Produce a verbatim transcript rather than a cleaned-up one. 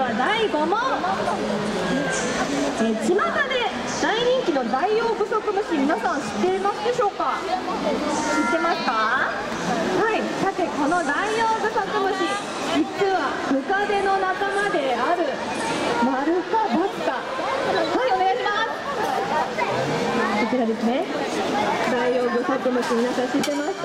はだいごもん。えー、巷で大人気のダイオウグソクムシ、皆さん知っていますでしょうか？知ってますか？はい、さてこのダイオウグソクムシ、実はムカデの仲間である。丸か×か。はい、お願いします。こちらですね。ダイオウグソクムシ、皆さん知ってます